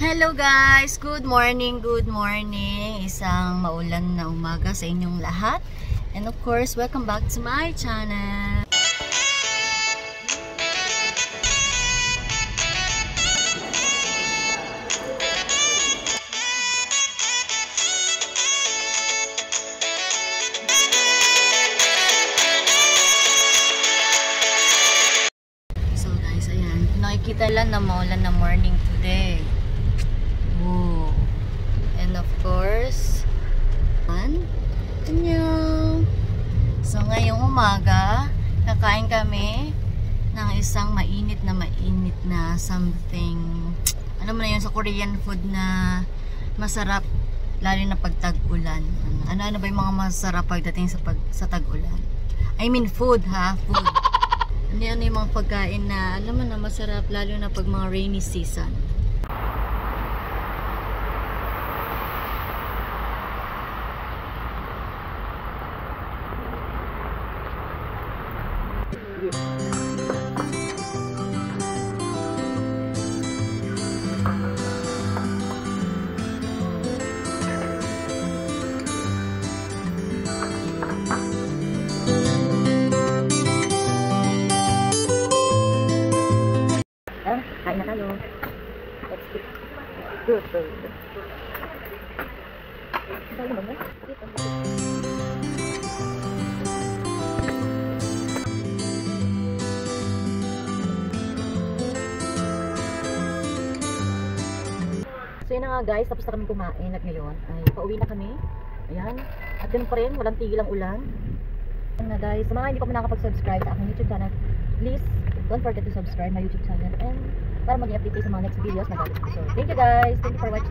Hello guys! Good morning, good morning! Isang maulan na umaga sa inyong lahat. And of course, welcome back to my channel. So guys, ayan. Nakikita lang na maulan na morning today. Woo. And of course, annyeong. So ngayong umaga, kakain kami ng isang mainit na something. Ano mo na yun sa Korean food na masarap lalo na pag tag-ulan. Ano ba yung mga masarap pagdating sa tag-ulan? I mean food ha, food. Ano yung mga pagkain na alam mo na masarap lalo na pag mga rainy season. Kain na tayo. Let's eat. Good food. Tayo naman ba? So yun na nga guys, tapos na kami kumain at ngayon ay pauwi na kami. Ayan. At ganun pa rin, walang tigil ang ulan. Ayan na guys, sa mga hindi pa nakakapag-subscribe sa aking YouTube channel, please don't forget to subscribe my YouTube channel and para mag-i-update sa mga next videos na gagawin ko. So, thank you guys. Thank you for watching.